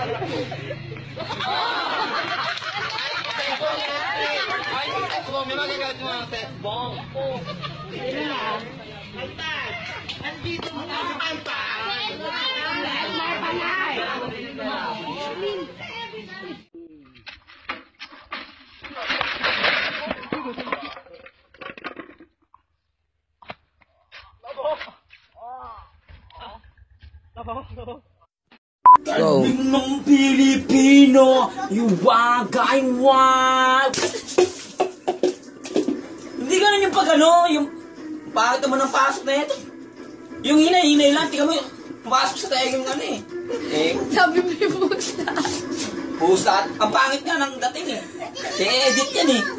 May magagamit mo ng test bomb. Andito mo na ang paan. Galing ng Pilipino, iwagay-wag. Hindi ganun yung pag ano, yung bakit naman ang pasok na ito. Yung hinay lang, tingnan mo yung pumasok sa tayo yung ano eh. Sabi mo yung pusa. Pusa, ang pangit nga ng dating eh. I-edit yan eh.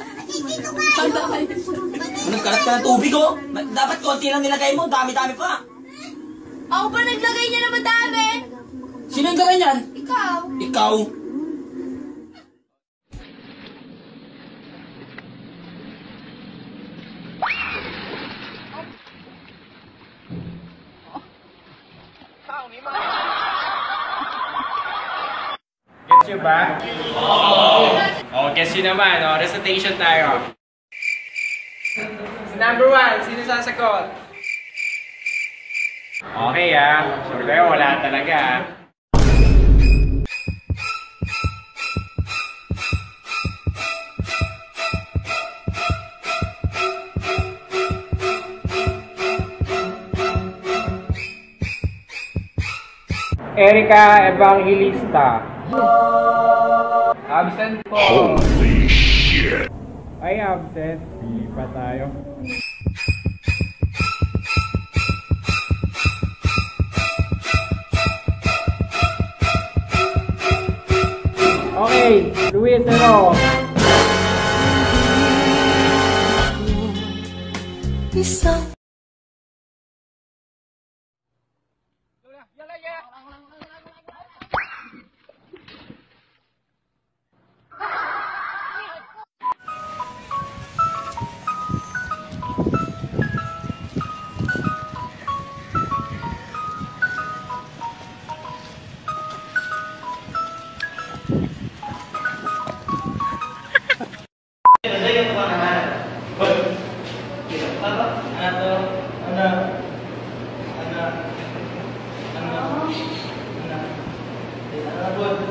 Nagkalat ka ng tubig oh. Dapat konti lang nilagay mo, dami-dami pa. Ako pa naglagay niya na madami. Sino yung gawin yan? Ikaw. Ikaw. Gets you ba? Oo. Gets you naman. O, recitation tayo. Number 1, sino sasagot? Okay sure kayo, wala talaga Erika Evangelista. Absent po. Holy shit. Ay, absent. Hindi pa tayo. Okay, Luis, ano? Isa. Ano?